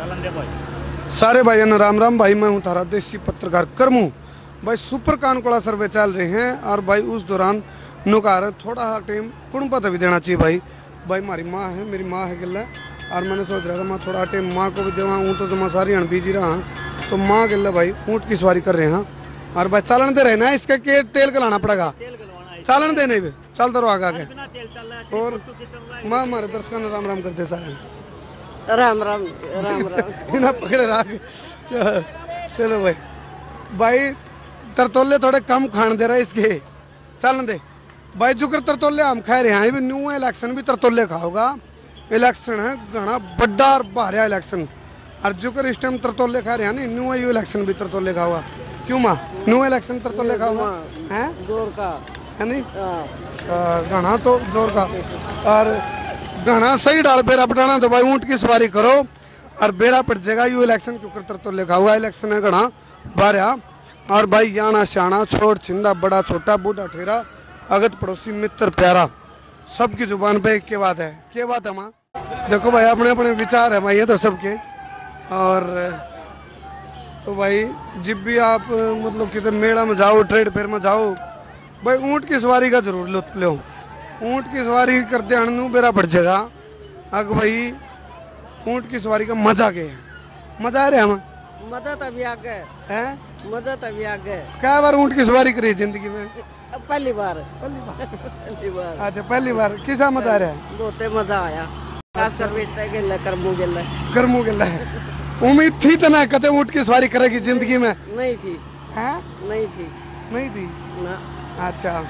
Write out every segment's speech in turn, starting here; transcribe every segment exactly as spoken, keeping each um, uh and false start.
सारे भाइयों ने राम राम। भाई मैं हूँ थारा देसी पत्रकार करमू। भाई सुपर कानकोड़ा सर्वे चल रहे हैं और भाई उस दौरान नुकार थोड़ा सा टाइम कुणपत भी देना चाहिए। भाई भाई हमारी माँ है, मेरी माँ है गिल्ला, और मैंने सोच रहा था मैं थोड़ा टाइम माँ को भी देवा हूँ, तो मैं सारी हण बिजी रहा तो माँ गिल्ला भाई ऊँट की सवारी कर रहे हैं। और भाई चालन दे रहे ना, इसका के तेल गलाना पड़ेगा, चालन देने भी चलते रहो आगे आगे। और माँ हमारे दर्शकों ने राम राम करते सारे राम राम राम राम इन्हें पकड़े रख। चलो भाई भाई तरतोले थोड़े कम खान दे रहे इसके, चलन दे भाई। जुकर तरतोले हम खा रहे हैं, न्यू इलेक्शन भी तरतोले खाओगा। इलेक्शन है घना बड़ा और भारिया इलेक्शन, और जुकर इस टाइम तरतोले खा रहे हैं ना, न्यू यू इलेक्शन भी तरतोले खाओगा। क्यों माँ न्यू इलेक्शन तरतोले खाओगा है जोर का है नहीं घना तो जोर का। और घना सही डाल बेरा पटाना तो भाई ऊँट की सवारी करो और बेरा पट जाएगा। यू इलेक्शन क्यों करतर तो लिखा हुआ इलेक्शन है घना बारह। और भाई याना श्याना छोट छिंदा बड़ा छोटा बूढ़ा ठेरा अगत पड़ोसी मित्र प्यारा, सबकी जुबान पे एक के बात है। क्या बात है माँ? देखो भाई अपने अपने विचार है भाई, ये तो सबके। और तो भाई जब भी आप मतलब कितने मेला में जाओ, ट्रेड फेयर में जाओ, भाई ऊँट की सवारी का जरूर लुत्फ लो। ऊँट की सवारी करते अणनू बेरा बढ़ जाएगा। अग भाई ऊँट की सवारी का मजा के है, मजा आ रहा है मजा तभी आ गए है मजा तभी आ गए। क्या बार ऊँट की सवारी करी जिंदगी में? पहली बार पहली बार पहली बार अच्छा पहली बार। किसा मजा आ रहा है? बहुते मजा आया, खासकर बेटा गेला करमू गेला करमू गेला है। उम्मीद थी तो ना कते ऊँट की सवारी करेगी जिंदगी में? नहीं थी हैं? नहीं थी नहीं थी ना। अच्छा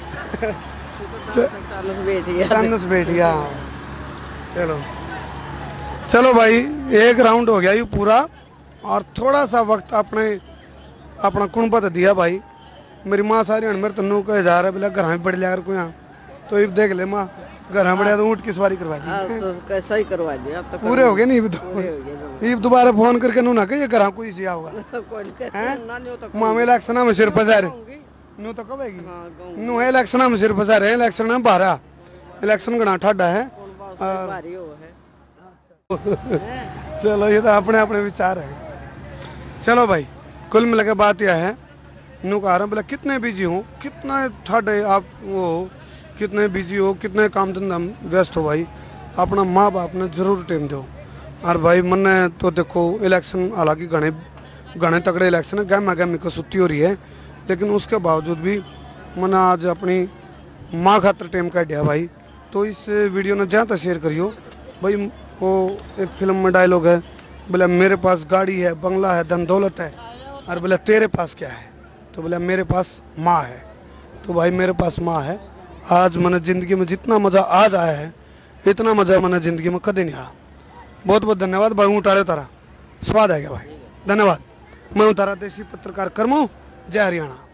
बैठिया चांदस बैठिया। चलो चलो भाई एक राउंड हो गया ये पूरा, और थोड़ा सा वक्त अपने अपना कुणपत दिया भाई। मेरी माँ सारी हण मेरे तनु कहे जा रहा है बोला घर में बढ़ लिया को यहाँ, तो ये देख ले माँ घर बढ़िया तो ऊँट की सवारी करवा दी। तो कैसा ही करवा दिया, अब तो पूरे हो गए नहीं तो ये दोबारा फोन करके नू ना कहिए घर कोई सिया होगा। माँ में इलेक्शन में सिर फंसा रहे नू तो कब आएगी नू है इलेक्शन में सिर फंसा रहे। इलेक्शन में बारह इलेक्शन घना ठाडा है। चलो ये तो अपने अपने विचार है। चलो भाई कुल मिला के बात यह है, नू कह रहा बोला कितने बिजी हो, कितना ठाडे आप वो कितने बिजी हो, कितने काम धंधा व्यस्त हो, भाई अपना माँ बाप ने जरूर टाइम दो। और भाई मैंने तो देखो इलेक्शन हालांकि घने घने तगड़े इलेक्शन है, गहमा गहमी को सुत्ती हो रही है, लेकिन उसके बावजूद भी मैंने आज अपनी माँ खातर टाइम काट दिया भाई। तो इस वीडियो ने ज़्यादा शेयर करियो भाई। वो एक फिल्म में डायलॉग है बोला मेरे पास गाड़ी है, बंगला है, धन दौलत है, और बोला तेरे पास क्या है, तो बोला मेरे पास माँ है। तो भाई मेरे पास माँ है। आज मैंने ज़िंदगी में जितना मज़ा आज आया है इतना मज़ा मैंने ज़िंदगी में कभी नहीं आया। बहुत बहुत धन्यवाद भाई। उठाड़े तारा स्वाद आ गया भाई, धन्यवाद। मैं हूँ तारा देसी पत्रकार करमू। जय हरियाणा।